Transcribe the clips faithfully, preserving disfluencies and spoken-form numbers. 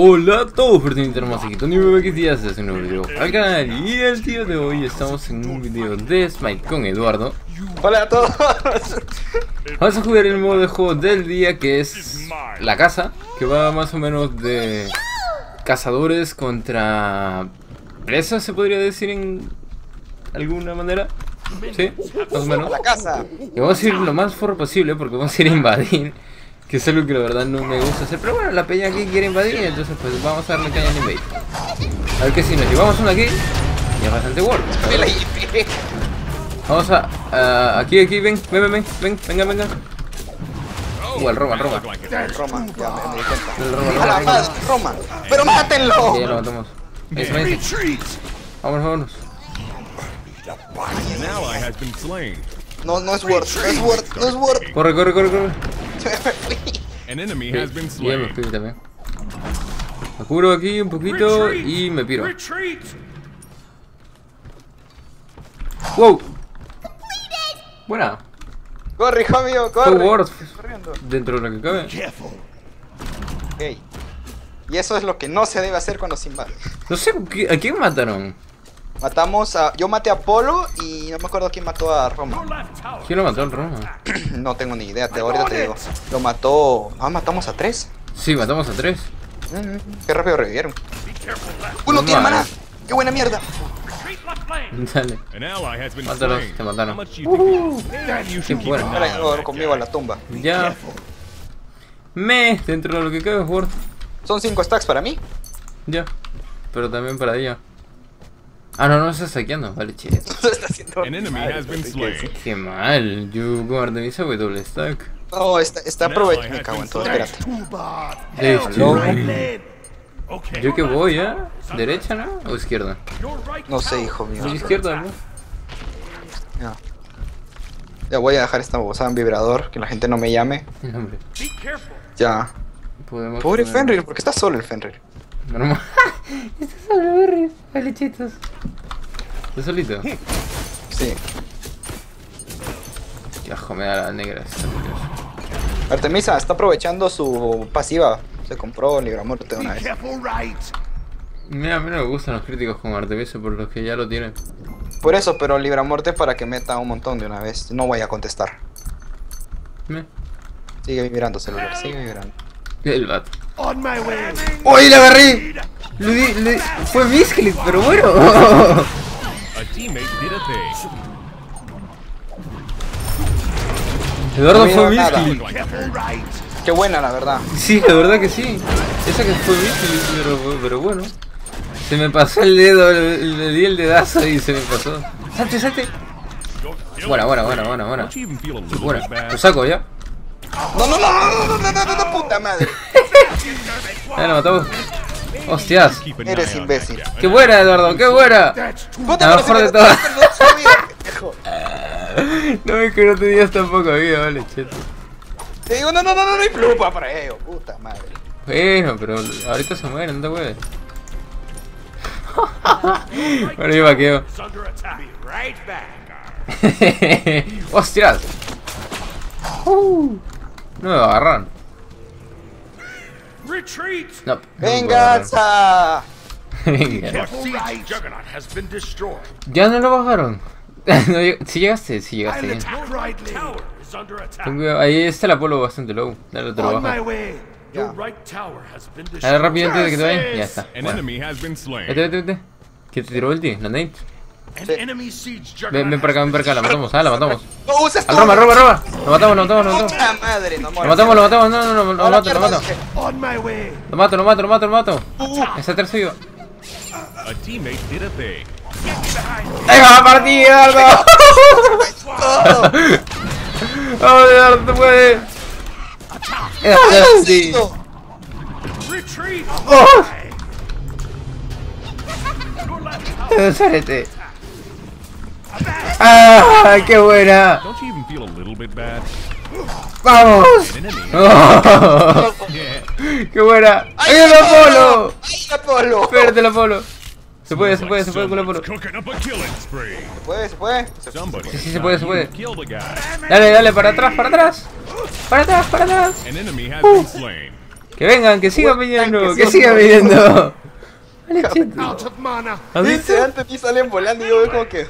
Hola a todos, pertenecientes hermosos, aquí Tony B X Díaz hace un nuevo video al canal. Y el día de hoy estamos en un video de Smite con Eduardo. Hola a todos. Vamos a jugar el modo de juego del día, que es la caza, que va más o menos de cazadores contra presas, se podría decir en alguna manera. Sí, más o menos. La casa. Y vamos a ir lo más forro posible porque vamos a ir a invadir, que es algo que la verdad no me gusta hacer. Pero bueno, la peña aquí quiere invadir, entonces pues vamos a darle caña al invade. A ver que si nos llevamos uno aquí, ya es bastante bueno. Vamos a... Uh, aquí, aquí, ven, ven, ven, ven, ven, venga, venga. Uh, al Roma, al Roma. Roma, ya me, me di cuenta. El Roma, A la Roma, madre, Roma. ¡Pero mátenlo! ya lo matamos. Ahí se me dice. Vámonos, vámonos. No, no es Word, no es Word, no es Word. Corre, corre, corre, corre. An enemy has been Sí, ya me slain. fui también. Me curo aquí un poquito y me piro. Wow. Buena. Corre, hijo mío, Fue corre. Word Corriendo. dentro de lo que cabe. Ok. Y eso es lo que no se debe hacer cuando se invade. No sé, ¿a quién mataron? Matamos a... Yo maté a Polo y no me acuerdo quién mató a Roma. ¿Quién lo mató en Roma? No tengo ni idea, te, ahorita te digo. Lo mató... Ah, matamos a tres. Sí, matamos a tres. Mm, Qué rápido revivieron. ¡Uno No tiene mames. mana! ¡Qué buena mierda! Dale. An ally has been Mátalos, slain. te mataron. How much you think? Then you Qué should keep bueno. an Ahora eye on oh, that conmigo a guy. la tumba. Ya. Me, dentro de lo que cabe, Word. Son cinco stacks para mí. Ya. Pero también para ella. Ah, no, no se está saqueando. Vale, che. Se está haciendo... An enemy has been slain. Qué mal. Yo con Artemisa voy doble stack. No, está, está aprovechando. Me cago en todo, espérate. Este, yo que voy, ¿eh? ¿Derecha, no? ¿O izquierda? No sé, hijo mío. Soy izquierda, ¿no? Ya. Ya voy a dejar esta babosada en vibrador, que la gente no me llame. No, hombre. Ya. Podemos Pobre poner- Fenrir, porque está solo el Fenrir. Normal. Está solo, Berry. Vale, chitos. ¿Estás solito? Sí. Qué ajo me da la negra esta. Artemisa está aprovechando su pasiva. Se compró Libramorte una vez. Mira, a mí no me gustan los críticos con Artemisa por los que ya lo tienen. Por eso, pero Libramorte para que meta un montón de una vez. No voy a contestar. Me. Sigue vibrando celular, sigue vibrando. El vato. ¡Uy, la agarré! Le di, le di- fue misclick, pero bueno. A teammate did a thing. Eduardo No me fue dio nada. misclick. Qué buena, la verdad. Sí, la verdad que sí. Esa que fue misclick, pero, pero bueno. Se me pasó el dedo, le, le di el dedazo y se me pasó. Salte, salte. Buena, buena, buena, buena, buena. Don't you even feel a little Buena. bit bad? Lo saco ya. No, no, no, no, no, no, no, no, no, puta madre. Ya lo matamos. Hostias. Keep an Eres eye on imbécil. that guy. Qué buena, Eduardo, qué buena. Puta, La pero mejor si de me- todas. no se olvida, pendejo. No me que no tenías tampoco vida, vale, cheto. Te digo, no, no, no, no, no hay plupa para ello, puta madre. Bueno, pero ahorita se mueren, no te puedes. Bueno, yo vaqueo. ¡Hostias! Uh, no me agarran. No, no me ¡Venganza! Venga. Ya no lo bajaron. No, si llegaste, si llegaste bien. Ten cuidado, ahí está el Apolo bastante low. Dale, te lo bajo. Dale rápido antes de que te vayan. Ya está. An Bueno. enemy has been slain. Vete, vete, vete. ¿Quién te tiró ulti? ¿La Nate? Sí. Ven, ven para acá, ven para acá. La matamos, ah, la matamos. ¡No uses Al todo! Roma, Roma, Roma. Lo matamos, lo matamos, lo matamos. ¡Puta madre! No Lo matamos, lo matamos. No, no, no, lo mato, lo mato. Uh, Lo mato, lo mato, lo mato, lo mato. Está tercero. A teammate did a thing. ¡Ahí va, partida, Eduardo! ¡Vamos, Eduardo, te puedes! Sí. ¡Oh! ¡Sálete! ¡Ah! ¡Qué buena! Don't you even feel a little bit bad? ¡Vamos! An enemy. ¡Oh! Yeah. ¡Qué buena! ¡Ay, el Apolo! ¡Ay, Apolo! Espérate, el Apolo. Se puede, se puede, se puede con el Apolo. Cooking up a killing spree. ¿Se puede? ¿Se puede? Se- Somebody Sí, sí, se puede, se puede. Kill the guy. Dale, dale, para atrás, para atrás. Para atrás, para atrás. An enemy has been slain. Que vengan, que sigan Buen viniendo, tanque, que sí. sigan viniendo. Vale, cheto. Out of mana. ¿Has visto? Dice antes y salen volando y yo veo como que.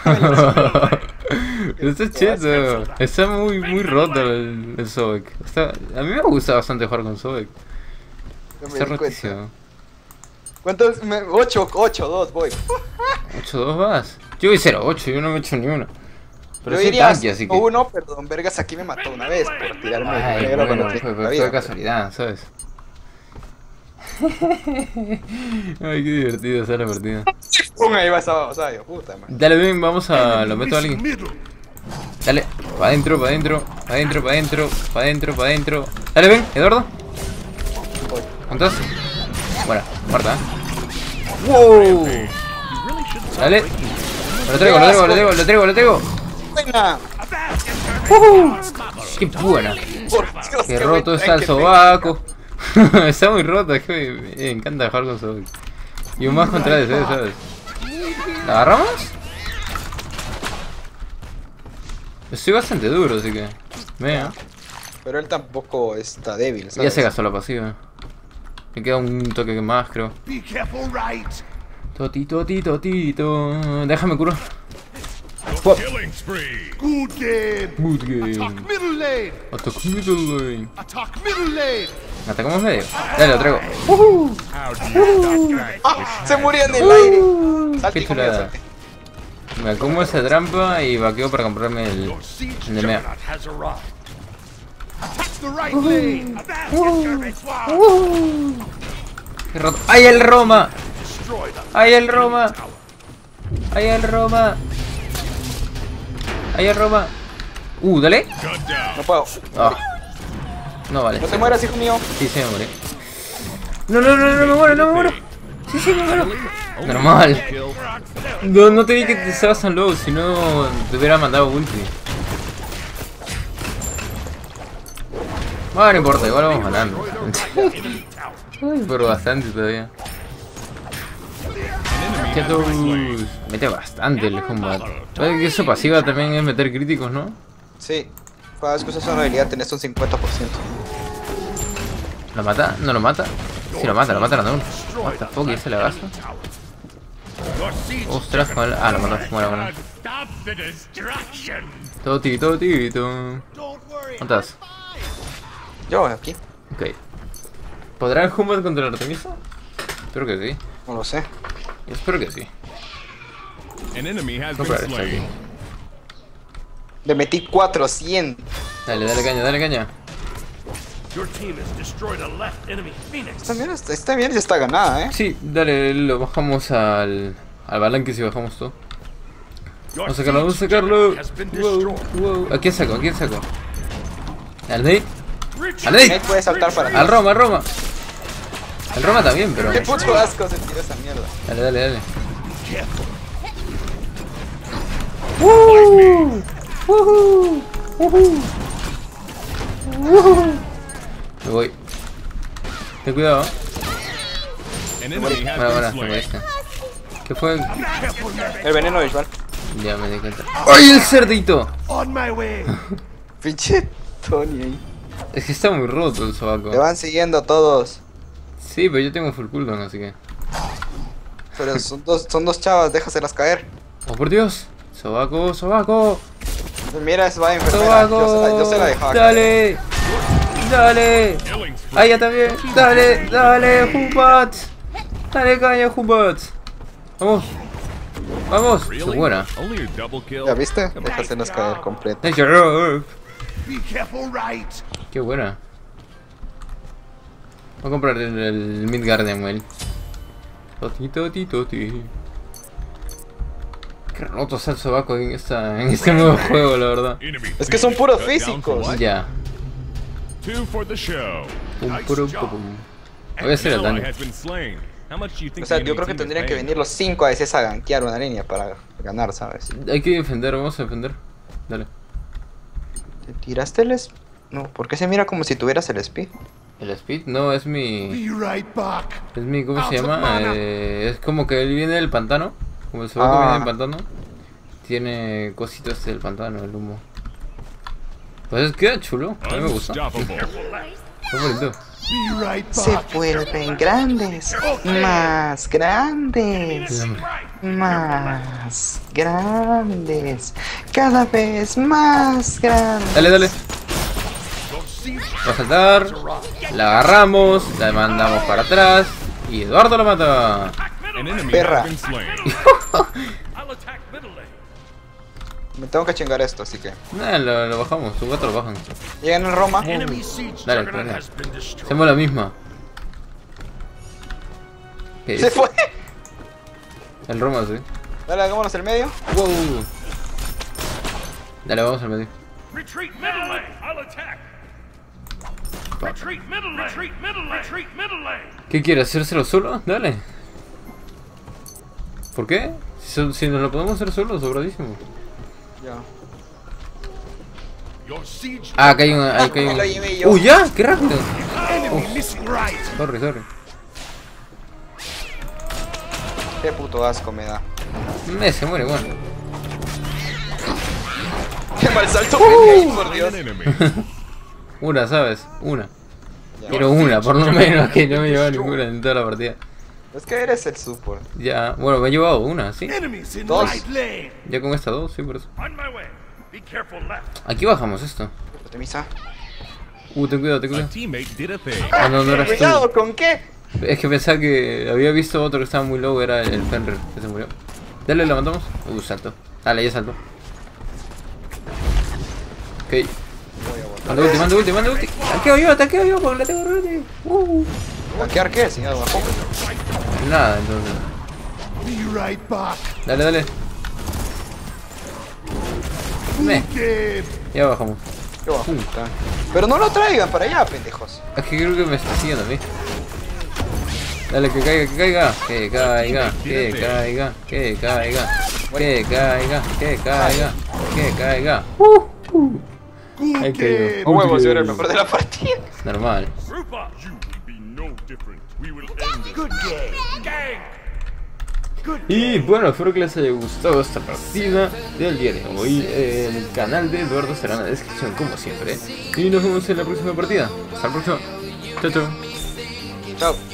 Está cheto. Está muy, muy roto el, el Sobek. Está, a mí me gusta bastante jugar con Sobek. No me Está di cuenta. rotísimo. ¿Cuántos? ocho, ocho, dos voy. ocho dos vas. Yo voy cero ocho, yo no me he hecho ni una. Pero Yo soy diría tanque, así que. uno, perdón, vergas, aquí me mató una vez por tirarme Ay, el negro bueno, cuando fue, tenía fue, la fue vida. casualidad, ¿sabes? Ay, qué divertido esa la partida. Pum, ahí va esa babosa, yo, puta madre. Dale, ven, vamos a. Lo meto a alguien. Middle. Dale, pa' adentro, pa' adentro, pa' adentro, pa' adentro, pa' adentro, pa' adentro. Dale, ven, Eduardo. Voy. ¿Cuántos? Bueno, muerta. ¡Wow! Dale. Lo traigo, lo traigo, lo traigo, lo traigo, lo traigo. Buena. ¡Uh! ¡Qué buena! Por Dios, ¡Qué qué roto buen está el tanque sobaco! Está muy roto, es que me encanta jugar con sobaco. Y un más contra ese, ¿sabes? ¿La agarramos? Estoy bastante duro, así que. Vea. tengo. Pero él tampoco está débil, Ya ¿sabes? se gastó la pasiva. Me queda un toque más, creo. Be careful, right. Totito, tito, tito. Déjame curar. Killing spree. Good game. Good game. Attack middle lane. Attack middle lane. Attack middle lane. Atacamos medio. Dale, lo traigo. How do you stop that? ¡Ah! Se murió en el aire. Salte, Qué hijo mío, chulada. salte. Me como esa trampa y vaqueo para comprarme el, Your siege el de mea. juggernaut has arrived. Attack the right lane. Advance your garbage swab. Qué roto. ¡Ay, el Roma! Destroy the ¡Ay, el Roma! ¡Ay, el Roma! ¡Ay, el Roma! Uh, dale. gun down. No puedo. Ah. No vale. No te mueras, hijo mío. Sí, sí, me morí. No, no, no, no me muero, no me muero. Sí, sí, me muero. Normal. Kill. No, no te di que te estabas tan low, si no te hubiera mandado ulti. Bueno, no importa, igual vamos ganando. Ay, pero bastante todavía. Chetos mete bastante el combat. Puede que eso pasiva también es meter críticos, ¿no? Sí. Cada vez que usas una habilidad tenés un cincuenta por ciento. ¿Lo mata? ¿No lo mata? Sí, lo mata, lo mata random. What the fuck, ¿y se le gasta? Your siege Ostras, con el... Ah, lo mató. Bueno, bueno. stop the destruction. Toti, totito. Don't worry. ¿Cuántas? Yo, aquí. Ok. ¿Podrá el Humboldt contra el Artemisa? Espero que sí. No lo sé. Yo espero que sí. An enemy has No, been pero está aquí. slain. Le metí cuatrocientos. Dale, dale caña, dale caña. Your team has destroyed a left enemy Phoenix. Está bien, está, está bien, ya está ganada, eh. Sí, dale, lo bajamos al... Al balanque si bajamos todo. Your Vamos a sacarlo, vamos a siege sacarlo. juggernaut has been Wow, destroyed. wow. ¿A quién saco? ¿A quién saco? ¿Al Nate? Retreat. ¡Al Nate! Él puede saltar para Al atrás. Roma, al Roma. Al Roma también, pero... Qué puto asco se tira esa mierda. Dale, dale, dale. Careful. ¡Woohoo! ¡Woohoo! ¡Woohoo! ¡Woohoo! Me voy. Ten cuidado. An enemy has Bueno, bueno, been te slain. moriste. ¿Qué fue? El veneno visual. Ya me di cuenta. ¡Ay, el cerdito! On my way. Pinche Tony ahí. Es que está muy roto el sobaco. Te van siguiendo todos. Sí, pero yo tengo full cooldown, así que... Pero son dos, son dos chavas, déjaselas caer. ¡Oh, por Dios! ¡Sobaco, sobaco! Mira, es va enfermera. Yo se la, yo se la ¡Sobaco! dejaba caer. ¡Dale! ¡Dale! Killing spree. ¡Ah, ya también! ¡Dale! ¡Dale, Humbat! ¡Dale caña, Humbat! ¡Vamos! ¡Vamos! ¡Qué Really? buena! Only a double kill. ¿Ya viste? Déjaselas caer completo. Nice job. Be careful, right. ¡Qué buena! Voy a comprar el, el Midgarden, güey. Toti, toti, toti. Qué roto está el sobaco en, esta, en este nuevo juego, la verdad. Enemy Es que son puros cut down for físicos. what? Ya. Two for the show. Pum, Nice pum, job. pum. Voy a hacer el An ally daño. has been slain. How much do you think O sea, the yo enemy creo que team is tendrían que paying? venir los cinco a veces a gankear una línea para ganar, ¿sabes? Hay que defender, vamos a defender. Dale. ¿Te tiraste el es... No, ¿por qué se mira como si tuvieras el speed? ¿El speed? No, es mi... Be right back. Es mi... ¿Cómo se Out of llama? mana. Eh, es como que él viene del pantano. Como el sobaco Ah. viene del pantano. Tiene cositas del pantano, el humo. Pues queda chulo, a mí me gusta. Unstoppable. Qué bonito. Be right Se back. vuelven grandes, más grandes, Sí, hombre. más grandes, cada vez más grandes. Dale, dale. Va a saltar. La agarramos. La mandamos para atrás. Y Eduardo la mata. An enemy Perra. has been slain. I'll attack middle lane. Me tengo que chingar esto, así que. Nah, lo, lo bajamos. Sus gatos lo bajan. Llegan en Roma. Enemy siege Dale, juggernaut dale. has been destroyed. Hacemos la misma. ¿Qué Se es? fue. El Roma, sí. Dale, hagámonos el medio. Wow. Dale, vamos al medio. Retreat middle lane. I'll attack. Retreat middle lane. Retreat middle lane. Retreat middle lane. ¿Qué quiere? ¿Hacérselo solo? Dale. ¿Por qué? Si, so- si nos lo podemos hacer solo, sobradísimo. Ya. Your siege Ah, acá hay un... Acá hay Me un... lo llevé yo. ¡Uy, ya! ¡Qué rápido! enemy missing right. Sorry, sorry. Qué puto asco me da. Me se muere, bueno. Qué mal salto me di, por An Dios. enemy. Una, ¿sabes? Una. Ya. Quiero una, por lo menos, que no me lleva ninguna en toda la partida. Es que eres el support. Ya, bueno, me he llevado una, ¿sí? Enemies in Dos. right lane. Ya con esta dos, sí, por eso. On my way. Be careful left. Aquí bajamos esto. Artemisa. Uh, ten cuidado, ten A cuidado. teammate did a thing. Ah, no, no eras Cuidado, tú. ¿con qué? Es que pensaba que había visto otro que estaba muy low, era el Fenrir, que se murió. Dale, la matamos. Uh, salto. Dale, ya saltó. Ok. Manda ulti, manda ulti, manda ulti. Taqueo yo, taqueo yo, porque la tengo ready. Uh. ¿Hackear qué? Si ya bajó. Nada, entonces. Be right back. Dale, dale. Me. Dead. Ya bajamos. Qué bajo. Pero no lo traigan para allá, pendejos. Es que creo que me está siguiendo a mí. Dale, que caiga, que caiga. Que caiga, que caiga, que caiga. Que caiga, que caiga, que caiga. Uh, uh. Ahí cayó. No huevos, yo era el mejor de la partida. Normal. Group up. You will be no different. We will end this. Good game. Gang. Good Y bueno, espero que les haya gustado esta partida del día de hoy. El canal de Eduardo estará en la descripción como siempre. Y nos vemos en la próxima partida. Hasta la próxima. Chao, chao. Chao.